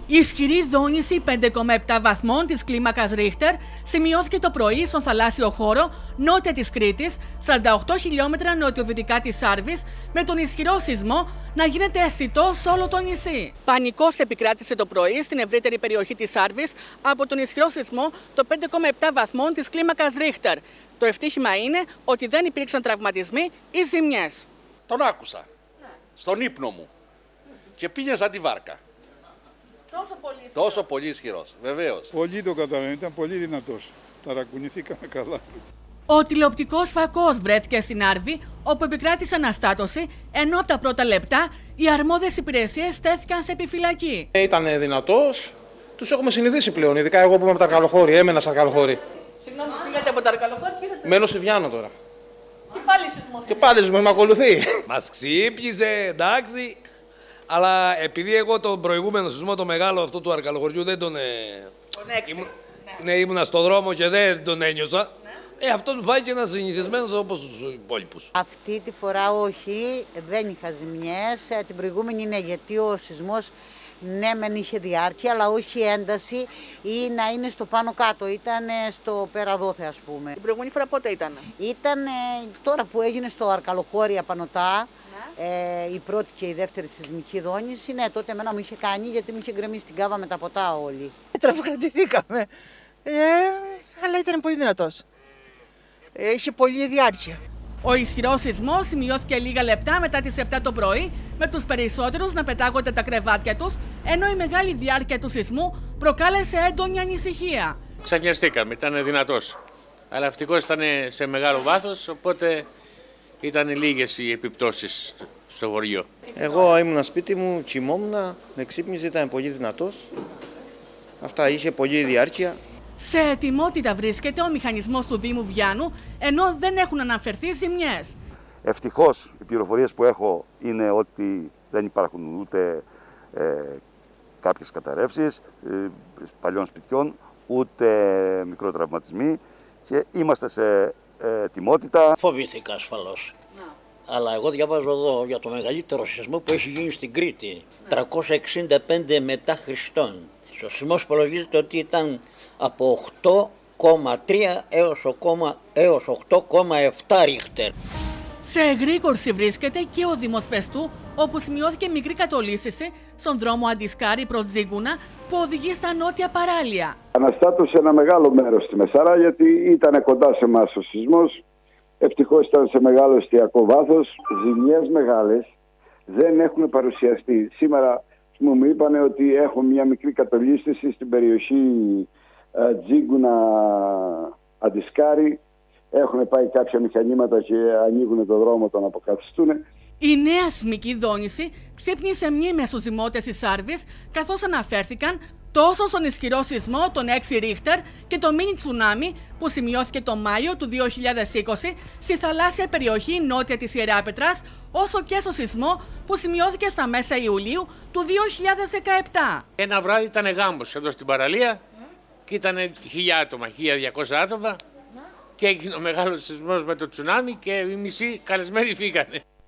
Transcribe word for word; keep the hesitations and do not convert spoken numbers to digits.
Η ισχυρή δόνηση πέντε κόμμα επτά βαθμών της κλίμακας Ρίχτερ σημειώθηκε το πρωί στον θαλάσσιο χώρο νότια της Κρήτης, σαράντα οκτώ χιλιόμετρα νοτιοδυτικά της Σάρβης, με τον ισχυρό σεισμό να γίνεται αισθητό σε όλο το νησί. Πανικός επικράτησε το πρωί στην ευρύτερη περιοχή της Σάρβης από τον ισχυρό σεισμό το πέντε κόμμα επτά βαθμών της κλίμακας Ρίχτερ. Το ευτύχημα είναι ότι δεν υπήρξαν τραυματισμοί ή ζημιές. Τον άκουσα ναι. στον ύπνο μου και πήγε σαν τη βάρκα. Τόσο πολύ ισχυρός. Τόσο πολύ ισχυρός, βεβαίως. Πολύ το καταλαβαίνω, ήταν πολύ δυνατός. Ταρακουνηθήκαμε καλά. Ο τηλεοπτικός φακός βρέθηκε στην Άρβη, όπου επικράτησε αναστάτωση, ενώ από τα πρώτα λεπτά οι αρμόδιες υπηρεσίες στέθηκαν σε επιφυλακή. Ήταν δυνατός, τους έχουμε συνηθίσει πλέον, ειδικά εγώ που είμαι από τα Αρκαλοχώρη, έμενα στα Αρκαλοχώρη. Συγγνώμη, φύγατε από τα Αρκαλοχώρη, φύγατε. Μένω στη Βιάννα τώρα. Και πάλι σεισμός. Και πάλι σεισμός με ακολουθεί. Μας ξύπνησε, εντάξει. Αλλά επειδή εγώ τον προηγούμενο σεισμό, το μεγάλο αυτό του Αρκαλοχωριού, δεν τον. Τον έξι. Ήμουν, ναι. ναι, ήμουνα στον δρόμο και δεν τον ένιωσα. Ναι. Ε, αυτό του φάει και ένα συνηθισμένο όπως τους υπόλοιπους. Αυτή τη φορά όχι, δεν είχα ζημιές. Την προηγούμενη είναι γιατί ο σεισμός ναι, μεν είχε διάρκεια, αλλά όχι ένταση ή να είναι στο πάνω κάτω. Ήταν στο Περαδόθε, ας πούμε. Την προηγούμενη φορά πότε ήταν? Ήταν τώρα που έγινε στο Αρκαλοχώρη απανωτά. Ε, η πρώτη και η δεύτερη σεισμική δόνηση, ναι, τότε εμένα μου είχε κάνει γιατί μου είχε γκρεμίσει την κάβα με τα ποτά όλοι. Τραποκρατηθήκαμε, ε, αλλά ήταν πολύ δυνατός. Ε, είχε πολλή διάρκεια. Ο ισχυρός σεισμός σημειώθηκε λίγα λεπτά μετά τις επτά το πρωί, με τους περισσότερους να πετάγονται τα κρεβάτια τους, ενώ η μεγάλη διάρκεια του σεισμού προκάλεσε έντονη ανησυχία. Ξαφνιαστήκαμε, ήταν δυνατός, αλλά ευτυχώς ήταν σε μεγάλο βάθος, οπότε ήταν λίγες οι επιπτώσεις στο χωριό. Εγώ ήμουν σπίτι μου, κοιμόμουν, με ξύπνησε, ήταν πολύ δυνατός. Αυτά, είχε πολλή διάρκεια. Σε ετοιμότητα βρίσκεται ο μηχανισμός του Δήμου Βιάννου, ενώ δεν έχουν αναφερθεί ζημιές. Ευτυχώς οι πληροφορίες που έχω είναι ότι δεν υπάρχουν ούτε ε, κάποιες καταρρεύσεις ε, παλιών σπιτιών, ούτε μικροτραυματισμοί και είμαστε σε ετοιμότητα. Φοβήθηκα ασφαλώς. Να. Αλλά εγώ διαβάζω εδώ για το μεγαλύτερο σεισμό που έχει γίνει στην Κρήτη. Να. τριακόσια εξήντα πέντε μετά Χριστόν. Ο σεισμός υπολογίζεται ότι ήταν από οκτώ κόμμα τρία έως οκτώ κόμμα επτά ρίχτερ. Σε εγρήγορση βρίσκεται και ο Δήμος Φεστού, όπου σημειώθηκε μικρή κατολίσθηση στον δρόμο Αντισκάρη προς Τζίγκουνα που οδηγεί στα νότια παράλια. Αναστάτωσε ένα μεγάλο μέρος στη Μεσαρά γιατί ήταν κοντά σε εμάς ο σεισμός. Ευτυχώς ήταν σε μεγάλο εστιακό βάθος. Ζημιές μεγάλες δεν έχουν παρουσιαστεί. Σήμερα μου είπαν ότι έχουν μια μικρή κατολίσθηση στην περιοχή Τζίγκουνα Αντισκάρη. Έχουν πάει κάποια μηχανήματα και ανοίγουν το δρόμο, τον αποκαθιστούν. Η νέα σεισμική δόνηση ξύπνησε μνήμες στους δημότες της Σάρβης, καθώς αναφέρθηκαν τόσο στον ισχυρό σεισμό των έξι ρίχτερ και το μίνι τσουνάμι που σημειώθηκε το Μάιο του δύο χιλιάδες είκοσι στη θαλάσσια περιοχή νότια της Ιεράπετρας, όσο και στο σεισμό που σημειώθηκε στα μέσα Ιουλίου του δύο χιλιάδες δεκαεπτά. Ένα βράδυ ήταν γάμος εδώ στην παραλία και ήταν χίλια άτομα, χίλια διακόσια άτομα και έγινε ο μεγάλος σεισμός με το τσουνάμι και οι μισοί καλεσμένοι φύγανε.